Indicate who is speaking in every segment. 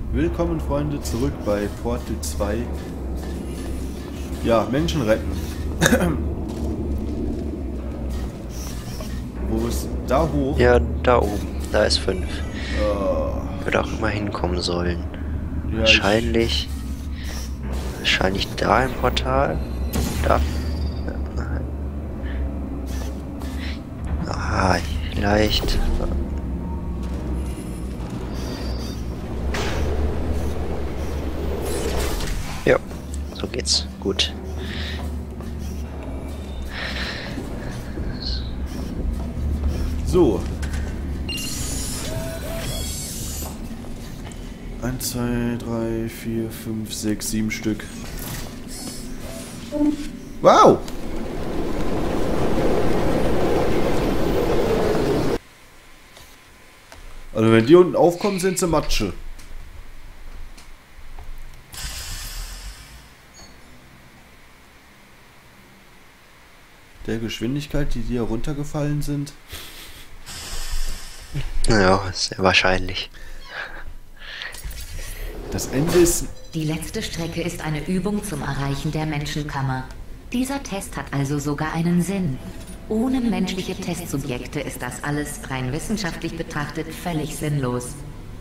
Speaker 1: Willkommen, Freunde, zurück bei Portal 2. Ja, Menschen retten. Wo ist da hoch?
Speaker 2: Ja, da oben. Da ist 5.
Speaker 1: Oh,
Speaker 2: Würde auch immer hinkommen sollen.
Speaker 1: ja,
Speaker 2: Wahrscheinlich da im Portal. Da. Ah, vielleicht. Ja, so geht's. Gut.
Speaker 1: So. 1, 2, 3, 4, 5, 6, 7 Stück. Wow! Also wenn die unten aufkommen, sind sie Matsche. Der Geschwindigkeit, die hier runtergefallen sind.
Speaker 2: Ja, sehr wahrscheinlich.
Speaker 1: Das Ende ist...
Speaker 3: Die letzte Strecke ist eine Übung zum Erreichen der Menschenkammer. Dieser Test hat also sogar einen Sinn. Ohne menschliche Testsubjekte ist das alles rein wissenschaftlich betrachtet völlig sinnlos.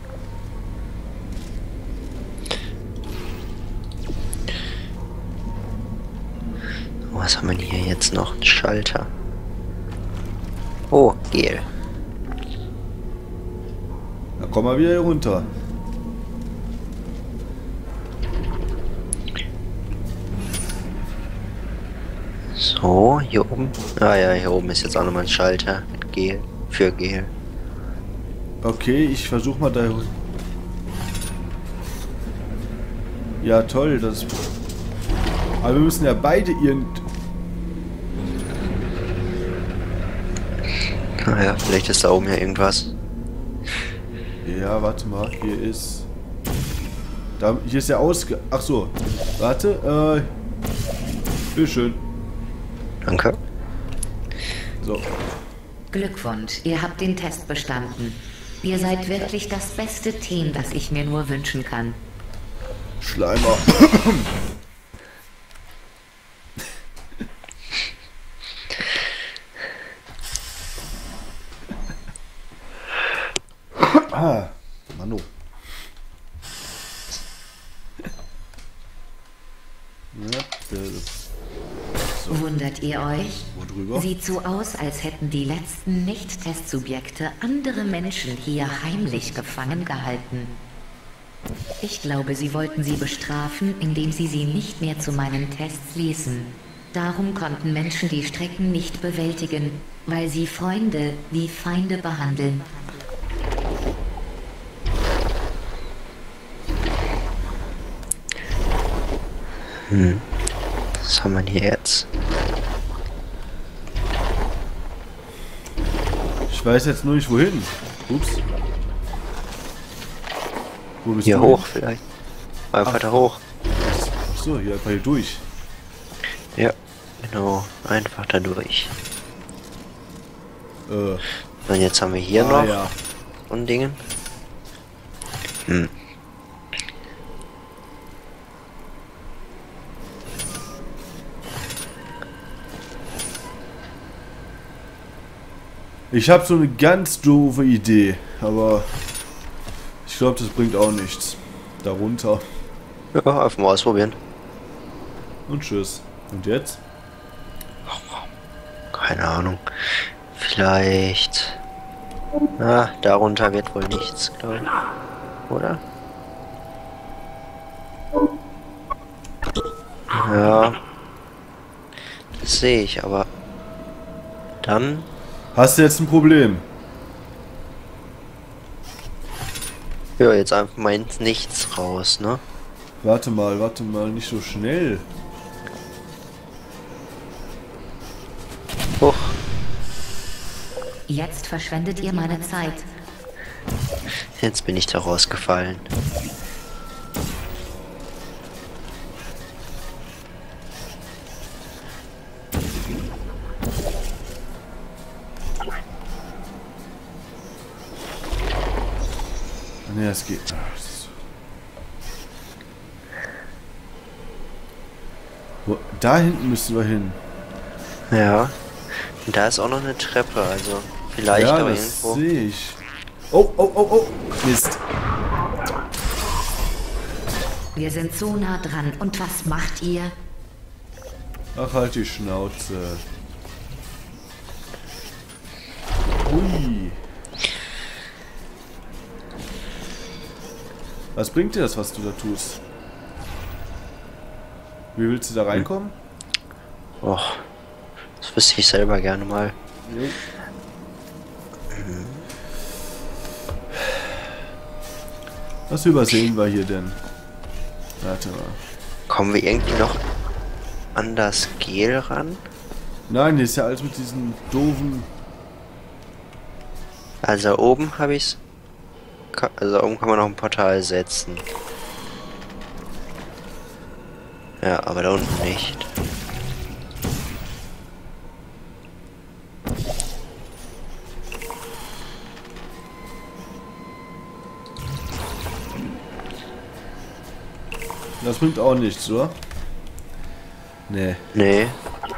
Speaker 2: Was haben wir hier jetzt noch? Ein Schalter. Oh, Gel.
Speaker 1: Da kommen wir wieder hier runter.
Speaker 2: So, hier oben. Ah ja, hier oben ist jetzt auch nochmal ein Schalter mit Gel. Für Gel.
Speaker 1: Okay, ich versuche mal da... Ja, toll, das... Aber wir müssen ja beide
Speaker 2: Naja, vielleicht ist da oben ja irgendwas.
Speaker 1: Ja, warte mal, hier ist... hier ist ja ausge... Ach so, warte, bitteschön.
Speaker 2: Danke.
Speaker 1: So.
Speaker 3: Glückwunsch, ihr habt den Test bestanden. Ihr seid wirklich das beste Team, das ich mir nur wünschen kann.
Speaker 1: Schleimer. Ah, Mano. Ja, so.
Speaker 3: Wundert ihr euch?
Speaker 1: Worüber?
Speaker 3: Sieht so aus, als hätten die letzten Nicht-Testsubjekte andere Menschen hier heimlich gefangen gehalten. Ich glaube, sie wollten sie bestrafen, indem sie nicht mehr zu meinen Tests ließen. Darum konnten Menschen die Strecken nicht bewältigen, weil sie Freunde wie Feinde behandeln.
Speaker 2: Was haben wir hier jetzt?
Speaker 1: Ich weiß jetzt nur nicht wohin. Ups. Wo bist
Speaker 2: Hier
Speaker 1: du
Speaker 2: hoch
Speaker 1: hin?
Speaker 2: vielleicht. Einfach da hoch.
Speaker 1: Ach so, hier einfach hier durch.
Speaker 2: Ja, genau. Einfach da durch. Und jetzt haben wir hier noch
Speaker 1: Ja.
Speaker 2: so ein Ding.
Speaker 1: Ich habe so eine ganz doofe Idee, aber ich glaube, das bringt auch nichts. Darunter.
Speaker 2: Ja, einfach mal ausprobieren.
Speaker 1: Und tschüss. Und jetzt?
Speaker 2: Keine Ahnung. Vielleicht. Ah, darunter wird wohl nichts, glaube ich. Oder? Ja. Das sehe ich, aber dann.
Speaker 1: Hast du jetzt ein Problem?
Speaker 2: Ja, jetzt einfach mal ins Nichts raus, ne?
Speaker 1: Warte mal, nicht so schnell.
Speaker 2: Huch.
Speaker 3: Jetzt verschwendet ihr meine Zeit.
Speaker 2: Jetzt bin ich da rausgefallen.
Speaker 1: Ne, es geht. Da hinten müssen wir hin.
Speaker 2: Ja. Und da ist auch noch eine Treppe, also vielleicht
Speaker 1: Ja,
Speaker 2: aber
Speaker 1: das
Speaker 2: irgendwo.
Speaker 1: sehe ich. Oh, oh, oh, oh. Mist.
Speaker 3: Wir sind so nah dran. Und was macht ihr?
Speaker 1: Ach, halt die Schnauze. Hui. Was bringt dir das, was du da tust? Wie willst du da reinkommen?
Speaker 2: Och, das wüsste ich selber gerne mal.
Speaker 1: Jo. Was übersehen wir hier denn? Warte mal.
Speaker 2: Kommen wir irgendwie noch an das Gel ran?
Speaker 1: Nein, hier ist ja alles mit diesen doofen...
Speaker 2: Also oben habe ich's. Also oben kann man noch ein Portal setzen. Ja, aber da unten nicht.
Speaker 1: Das bringt auch nichts, oder? Nee.
Speaker 2: Nee,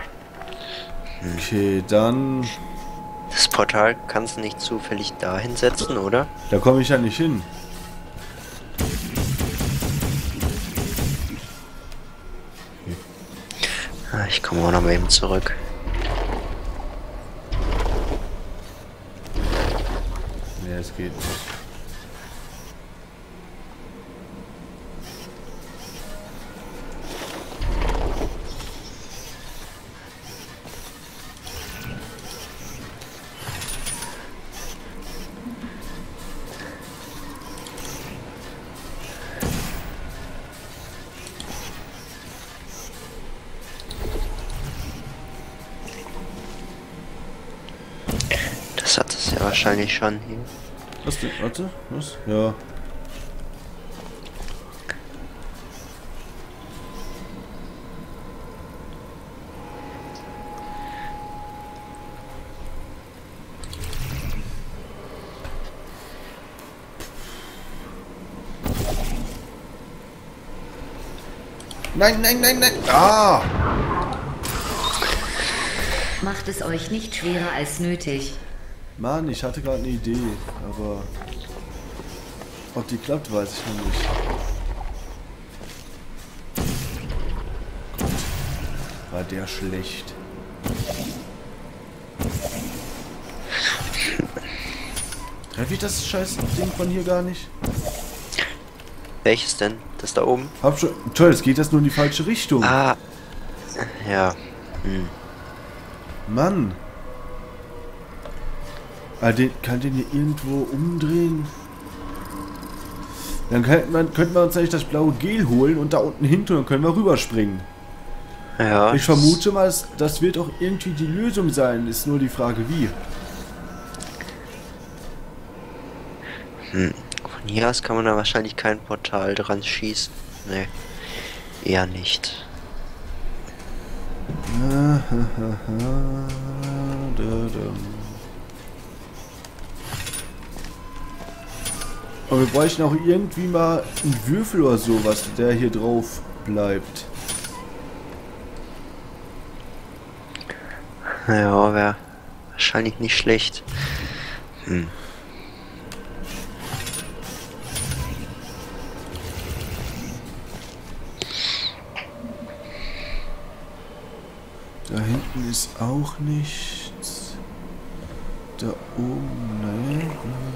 Speaker 1: Okay, dann...
Speaker 2: das Portal kannst du nicht zufällig dahin setzen, oder?
Speaker 1: Da komme ich ja nicht hin.
Speaker 2: Ah, ich komme auch noch mal eben zurück.
Speaker 1: Nee, es geht nicht.
Speaker 2: Das hat es ja wahrscheinlich schon hier.
Speaker 1: Was denn? Warte, was? Ja. Nein, nein, nein, nein! Ah!
Speaker 3: Macht es euch nicht schwerer als nötig.
Speaker 1: Mann, ich hatte gerade eine Idee, aber ob die klappt, weiß ich noch nicht. Gott, war der schlecht. Treffe ich das scheiß Ding von hier gar nicht?
Speaker 2: Welches denn? Das da oben?
Speaker 1: Hab schon. Toll, es geht das nur in die falsche Richtung.
Speaker 2: Ah. Ja. Hm.
Speaker 1: Mann. Kann den hier irgendwo umdrehen? Dann könnten wir uns eigentlich das blaue Gel holen und da unten hin tun, dann können wir rüberspringen.
Speaker 2: Ja.
Speaker 1: Ich vermute mal, das wird auch irgendwie die Lösung sein. Ist nur die Frage, wie.
Speaker 2: Hm. Von hier aus kann man da wahrscheinlich kein Portal dran schießen. Nee. Eher nicht.
Speaker 1: Aber wir bräuchten auch irgendwie mal einen Würfel oder sowas, der hier drauf bleibt.
Speaker 2: Ja, wäre wahrscheinlich nicht schlecht. Hm.
Speaker 1: Da hinten ist auch nichts. Da oben, nee.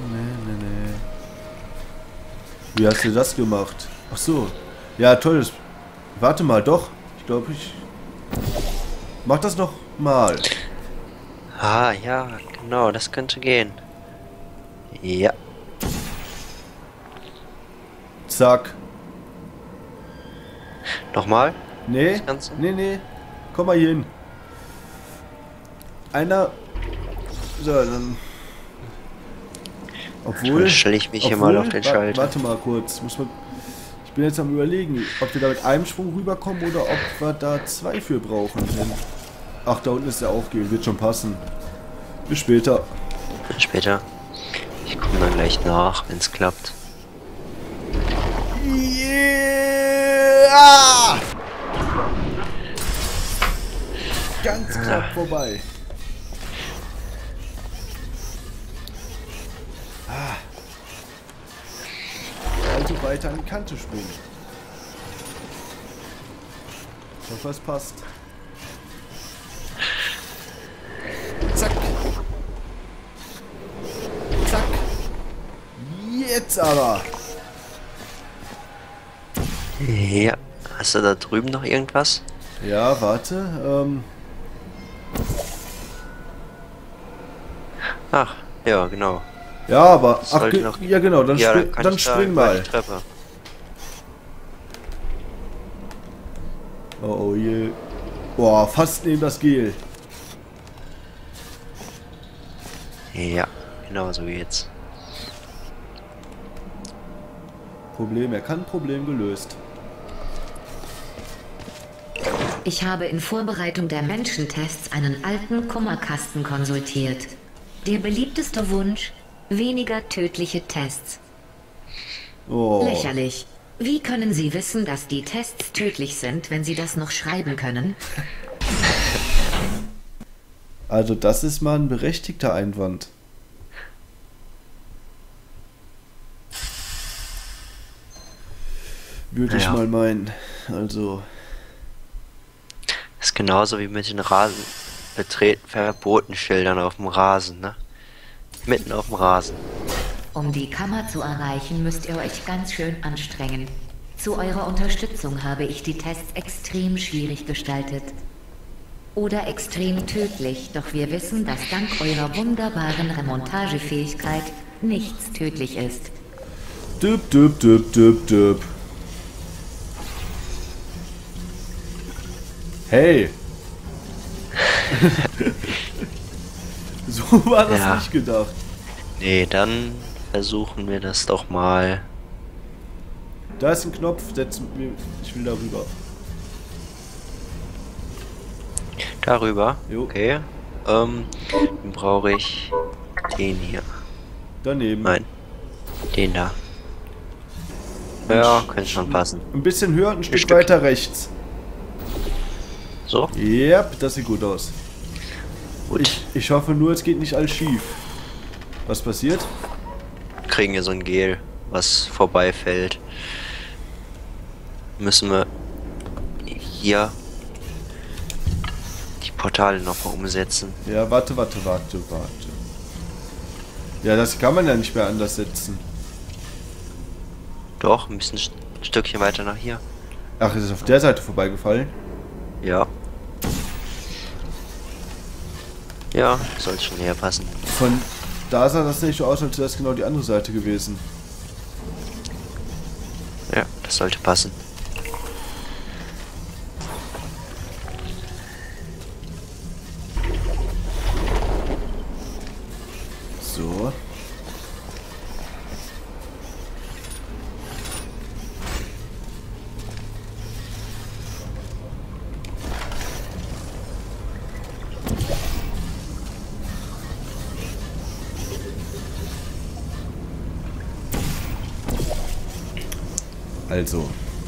Speaker 1: Wie hast du das gemacht? Ach so. Ja, toll. Warte mal, doch. Ich glaube, ich mach das noch mal.
Speaker 2: Ah, ja, genau, das könnte gehen. Ja.
Speaker 1: Zack.
Speaker 2: Nochmal?
Speaker 1: Nee,
Speaker 2: Das Ganze?
Speaker 1: nee. Komm mal hier hin. Einer. So, dann. Obwohl.
Speaker 2: Dann stelle ich mich hier mal auf den Schalter.
Speaker 1: Warte mal kurz. Ich bin jetzt am Überlegen, ob wir da mit einem Schwung rüberkommen oder ob wir da zwei für brauchen. Ach, da unten ist der Aufgehen. Wird schon passen. Bis später.
Speaker 2: Später. Ich komme dann gleich nach, wenn es klappt.
Speaker 1: Yeah! knapp vorbei. Also weiter an die Kante springen. Ich hoffe, es passt. Zack. Zack. Jetzt aber.
Speaker 2: Ja. Hast du da drüben noch irgendwas?
Speaker 1: Ja, warte.
Speaker 2: Ach, ja, genau.
Speaker 1: Ja, aber... Ach,
Speaker 2: Sollte noch-
Speaker 1: ja genau, dann,
Speaker 2: Ja,
Speaker 1: dann spring mal.
Speaker 2: Die Treppe.
Speaker 1: Oh, oh je. Boah, fast neben das Gel.
Speaker 2: Ja, genau so wie jetzt.
Speaker 1: Problem erkannt, Problem gelöst.
Speaker 3: Ich habe in Vorbereitung der Menschentests einen alten Kummerkasten konsultiert. Der beliebteste Wunsch: weniger tödliche Tests.
Speaker 1: Oh.
Speaker 3: Lächerlich. Wie können Sie wissen, dass die Tests tödlich sind, wenn Sie das noch schreiben können?
Speaker 1: Also das ist mal ein berechtigter Einwand. Würde ich
Speaker 2: Ja.
Speaker 1: mal meinen. Also...
Speaker 2: Das ist genauso wie mit den Rasen betreten verboten Schildern auf dem Rasen, ne? Mitten auf dem Rasen.
Speaker 3: Um die Kammer zu erreichen, müsst ihr euch ganz schön anstrengen. Zu eurer Unterstützung habe ich die Tests extrem schwierig gestaltet. Oder extrem tödlich, doch wir wissen, dass dank eurer wunderbaren Remontagefähigkeit nichts tödlich ist.
Speaker 1: Düb, düb, düb, düb, düb. Hey! So war das
Speaker 2: Ja.
Speaker 1: nicht gedacht.
Speaker 2: Nee, dann versuchen wir das doch mal.
Speaker 1: Da ist ein Knopf, ich will darüber.
Speaker 2: Darüber.
Speaker 1: Jo.
Speaker 2: Okay. Dann brauche ich den hier.
Speaker 1: Daneben.
Speaker 2: Nein. Den da. Ja, könnte schon passen.
Speaker 1: Ein bisschen höher und ein Stück
Speaker 2: Stück.
Speaker 1: weiter rechts.
Speaker 2: So.
Speaker 1: Yep, das sieht gut aus.
Speaker 2: Gut.
Speaker 1: Ich hoffe nur, es geht nicht alles schief. Was passiert?
Speaker 2: Kriegen wir so ein Gel, was vorbeifällt. Müssen wir hier die Portale nochmal umsetzen.
Speaker 1: Ja, warte. Ja, das kann man ja nicht mehr anders setzen.
Speaker 2: Doch, ein bisschen ein Stückchen weiter nach hier.
Speaker 1: Ach, ist es auf der Seite vorbeigefallen?
Speaker 2: Ja. Ja, soll schon näher passen.
Speaker 1: Von da sah das nicht so aus, als wäre das genau die andere Seite gewesen.
Speaker 2: Ja, das sollte passen.
Speaker 1: So. Also.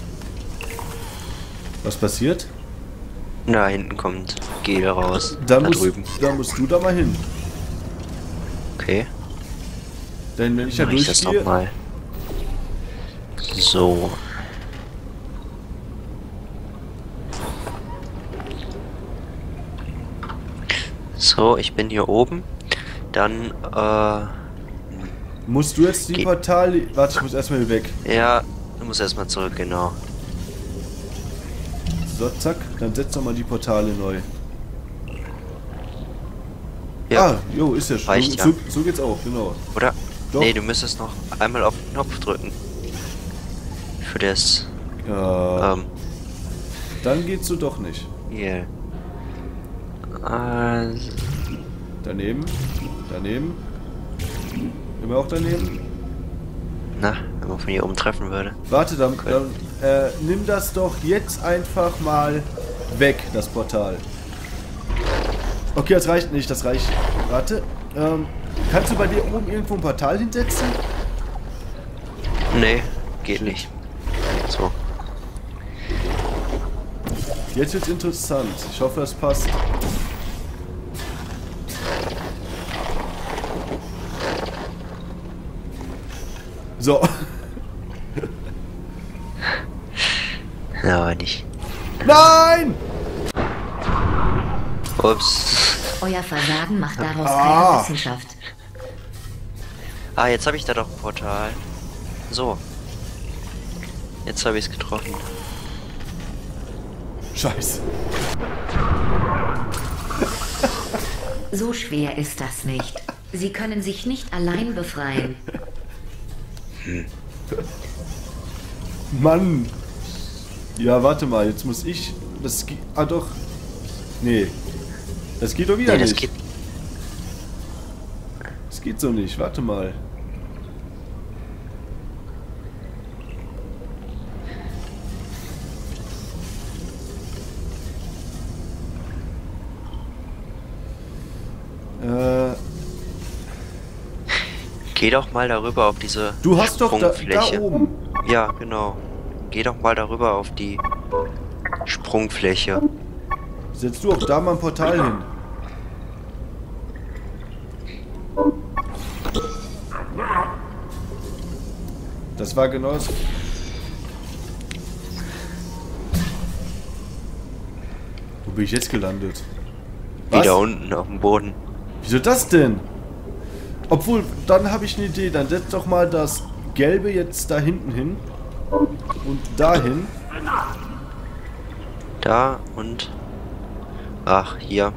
Speaker 1: Was passiert?
Speaker 2: Da hinten kommt Gel raus.
Speaker 1: Da
Speaker 2: Da drüben.
Speaker 1: musst du da mal hin.
Speaker 2: Okay.
Speaker 1: Denn wenn ich da
Speaker 2: Mach ich das
Speaker 1: durchgehe...
Speaker 2: nochmal. So. So, ich bin hier oben. Dann,
Speaker 1: Musst du jetzt die Portale... Warte, ich muss erstmal hier weg.
Speaker 2: ja, du musst erstmal zurück, genau.
Speaker 1: So, zack. Dann setz doch mal die Portale neu.
Speaker 2: Ja,
Speaker 1: Ah, jo, ist ja schon.
Speaker 2: reicht ja.
Speaker 1: So geht's auch, genau.
Speaker 2: oder?
Speaker 1: Doch.
Speaker 2: Nee, du müsstest noch einmal auf den Knopf drücken. Für das,
Speaker 1: Ja, dann geht's so doch nicht.
Speaker 2: hier.
Speaker 1: Daneben. Immer auch daneben.
Speaker 2: Na, wenn man von hier oben treffen würde.
Speaker 1: Warte, dann nimm das doch jetzt einfach mal weg, das Portal. Okay, das reicht nicht, das reicht. Warte, kannst du bei dir oben irgendwo ein Portal hinsetzen?
Speaker 2: Nee, geht nicht. So.
Speaker 1: Jetzt wird's interessant. Ich hoffe, das passt. So.
Speaker 2: Ja, aber nicht.
Speaker 1: Nein!
Speaker 2: Ups.
Speaker 3: Euer Versagen macht daraus keine Wissenschaft.
Speaker 2: Ah, jetzt habe ich da doch ein Portal. So. Jetzt habe ich es getroffen.
Speaker 1: Scheiße.
Speaker 3: So schwer ist das nicht. Sie können sich nicht allein befreien.
Speaker 1: Mann. Ja, warte mal, jetzt muss ich... Das geht... Ah, doch. Nee. Das geht doch wieder
Speaker 2: Nee, das
Speaker 1: nicht.
Speaker 2: geht.
Speaker 1: Das geht so nicht, warte mal.
Speaker 2: Geh doch mal darüber auf diese
Speaker 1: Du hast doch da
Speaker 2: Sprungfläche.
Speaker 1: oben.
Speaker 2: Ja, genau. Geh doch mal darüber auf die Sprungfläche.
Speaker 1: Setzt du auch da mal ein Portal hin. Das war genau das. Wo bin ich jetzt gelandet?
Speaker 2: Wieder unten auf dem Boden.
Speaker 1: Wieso das denn? Obwohl, dann habe ich eine Idee. Dann setz doch mal das Gelbe jetzt da hinten hin. Und dahin.
Speaker 2: Da und... Ach, hier.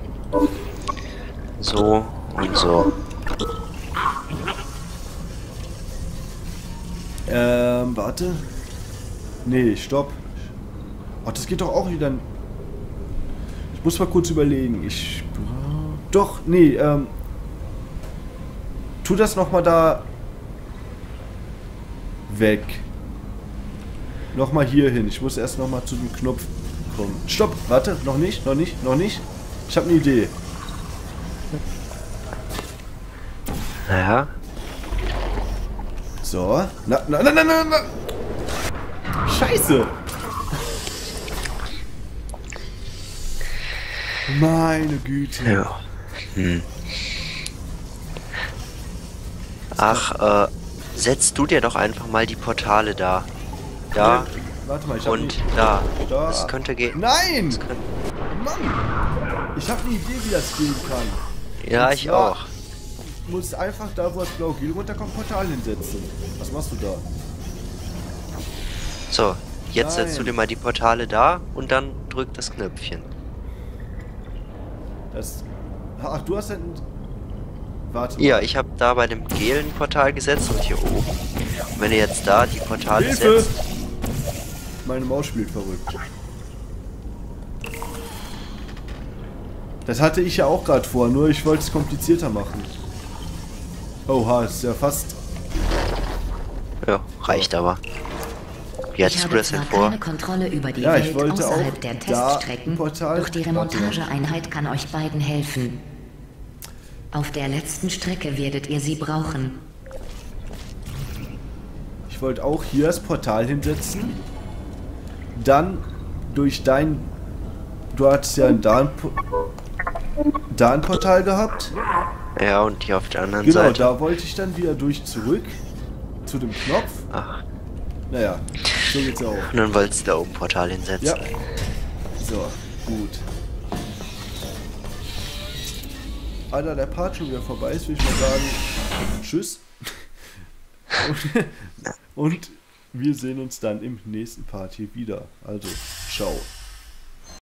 Speaker 2: So und so.
Speaker 1: Warte. Nee, stopp. Oh, das geht doch auch wieder... Ich muss mal kurz überlegen. Doch, nee, tu das nochmal da... weg. Nochmal hier hin. Ich muss erst nochmal zu dem Knopf kommen. Stopp, warte, noch nicht. Ich habe eine Idee.
Speaker 2: Naja.
Speaker 1: So. Na. Scheiße. Meine Güte.
Speaker 2: Ja. Ach, setzt du dir doch einfach mal die Portale da. Da
Speaker 1: Warte mal, ich habe
Speaker 2: und da.
Speaker 1: Da.
Speaker 2: Das könnte gehen.
Speaker 1: Nein!
Speaker 2: Das könnte...
Speaker 1: Mann! Ich habe eine Idee, wie das gehen kann.
Speaker 2: Ja,
Speaker 1: Und
Speaker 2: ich
Speaker 1: zwar
Speaker 2: auch.
Speaker 1: musst einfach da, wo das blaue Gel runterkommt, Portal hinsetzen. Was machst du da?
Speaker 2: So, jetzt
Speaker 1: Nein.
Speaker 2: setzt du dir mal die Portale da und dann drück das Knöpfchen.
Speaker 1: Das. Ach, du hast ein. Warte.
Speaker 2: Ja, ich habe da bei dem Gel ein Portal gesetzt und hier oben. Und wenn ihr jetzt da die Portale
Speaker 1: Hilfe!
Speaker 2: setzt...
Speaker 1: Meine Maus spielt verrückt. Das hatte ich ja auch gerade vor, nur ich wollte es komplizierter machen. Oha, ist ja fast.
Speaker 2: Ja, reicht aber. Wie
Speaker 3: Ich
Speaker 2: hattest du
Speaker 3: habe
Speaker 2: das denn
Speaker 3: zwar
Speaker 2: vor?
Speaker 3: keine Kontrolle über die
Speaker 1: Ja, ich
Speaker 3: Welt
Speaker 1: wollte
Speaker 3: außerhalb
Speaker 1: auch
Speaker 3: der
Speaker 1: da
Speaker 3: Teststrecken,
Speaker 1: ein Portal-
Speaker 3: doch die Remontageeinheit kann euch beiden helfen. Auf der letzten Strecke werdet ihr sie brauchen.
Speaker 1: Ich wollte auch hier das Portal hinsetzen. Dann durch dein. Du hattest ja da ein Portal gehabt.
Speaker 2: Ja, und hier auf der anderen
Speaker 1: Genau,
Speaker 2: Seite.
Speaker 1: da wollte ich dann wieder durch zurück zu dem Knopf.
Speaker 2: Ach,
Speaker 1: Naja, so geht's ja auch.
Speaker 2: und dann wolltest du da oben Portal hinsetzen.
Speaker 1: Ja. So, gut. Alter, der Part schon wieder vorbei ist, will ich mal sagen. Tschüss. Und wir sehen uns dann im nächsten Part hier wieder. Also, ciao.